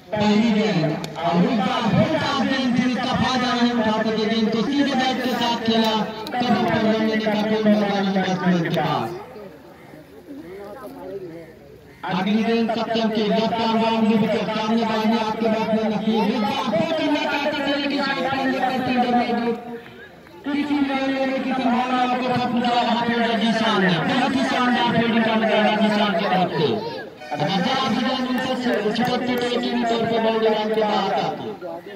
पहली गेंद और इस बार छोटा गेंद जिसका फायदा नहीं उठा सके, गेंद को सीधे बैट के साथ खेला कदम पर लेने का फिर मैदानी बैट्समैन के पास। अगली गेंद सत्यम की लेफ्ट आर्म बाउंड्री विकेट, सामने बाजू आपके बैट्समैन नसीम इस बार बॉलिंग में ताकत देने की किसी लेने की संभावना को खत्म किया वहां पे जीशान ने बहुत ही शानदार फील्डिंग का नजारा जीशान की तरफ से। तौर पर बाउंड्री लाइन के बाहर आती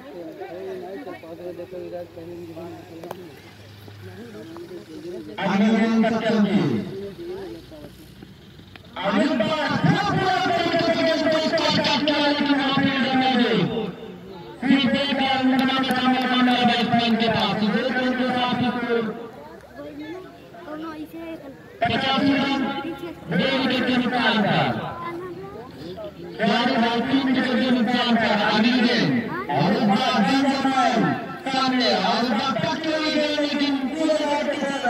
अगली गेंद सत्यम की बैट्समैन के पास 50 रन 2 विकेट के नुकसान पर 3 विकेट के नुकसान पर। अगली गेंद और इस बार सामने और इस बार टक्कर गेंद लेकिन पूरे बैट के साथ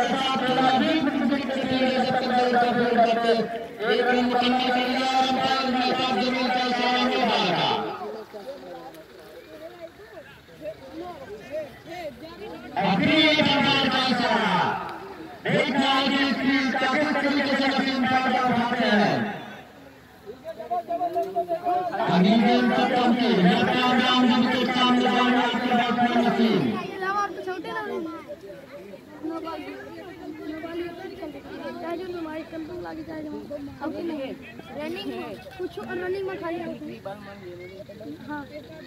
एक रन करने के लिए अंपायर मेहताब जमील का इशारा नहीं डाला। अभी एक अंपायर का इशारा देखना है कि इस फील्ड का किस तरीके से नसीम फायदा उठाते हैं। अगली गेंद सत्यम की लेफ्ट आर्म बाउंड्री विकेट, सामने बाउंड्री आपके बैट्समैन नसीम रनिंग कुछ रनिंग में खाली हाँ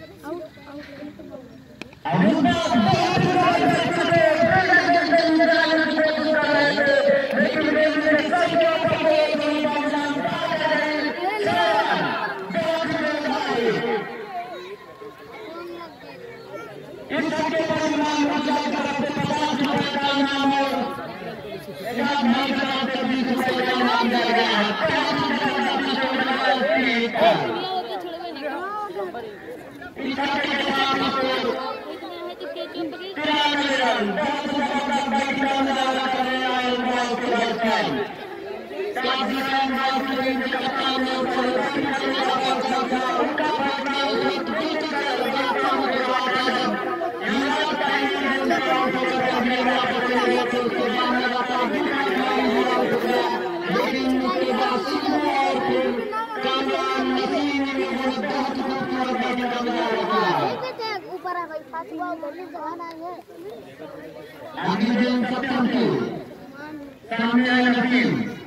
सामने आए नसीम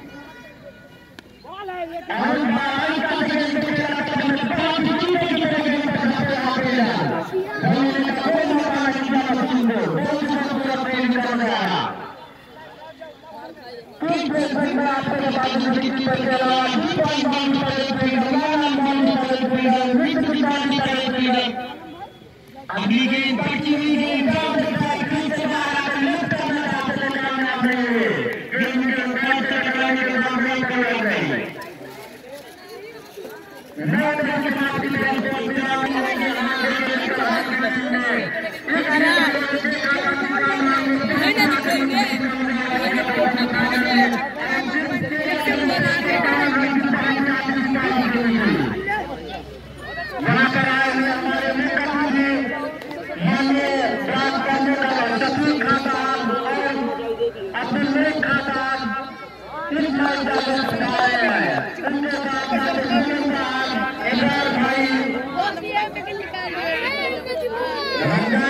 अगली गेंद पक्की हुई गेंद रंगा